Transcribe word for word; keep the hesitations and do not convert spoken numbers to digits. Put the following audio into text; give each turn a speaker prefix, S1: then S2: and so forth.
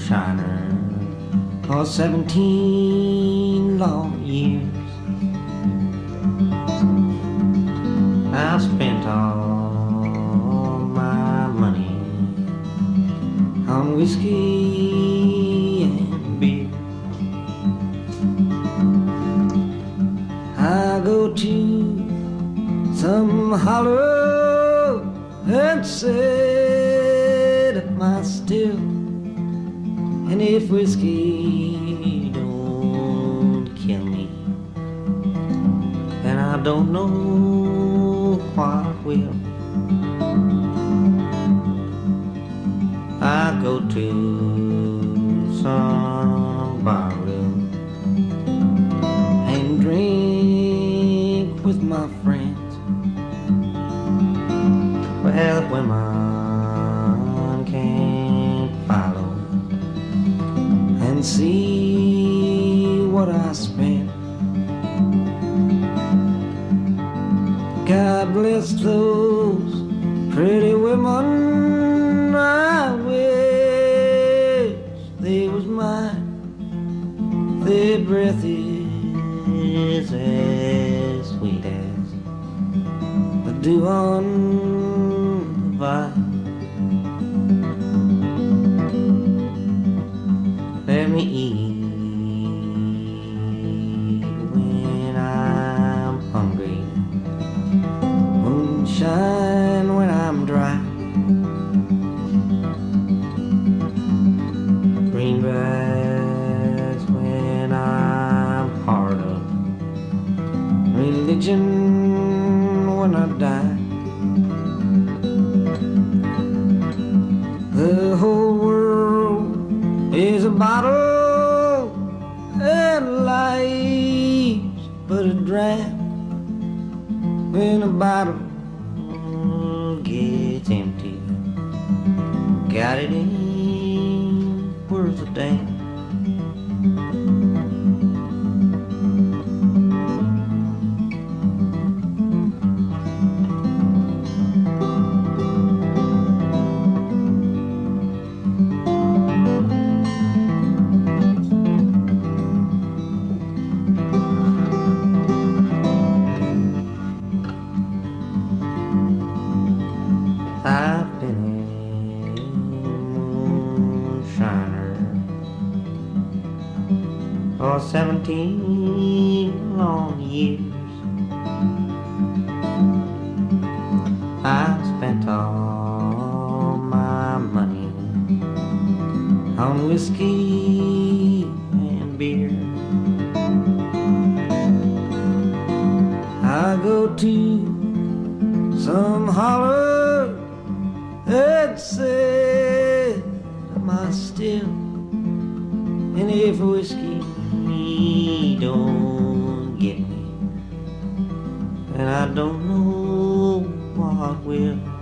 S1: moonshiner for seventeen long years. I spent all my money on whiskey and beer. I go to some hollow and set up my still, and if whiskey don't kill me, then I don't know what will. I go to some bar room and drink with my friends. Well, the women can't follow and see what I spent. God bless those pretty women, I wish they was mine. Their breath is as sweet as the dew on the vine. Let me eat when I'm hungry, moonshine when I'm dry, greenbacks when I'm hard up, religion when I die. The whole world is a bottle and life's but a dram. When a bottle gets empty, got it ain't worth a damn. I've been a moonshiner for seventeen long years. I spent all my money on whiskey and beer. I go to some holler and said am I still, and if whiskey don't get me, then I don't know what will.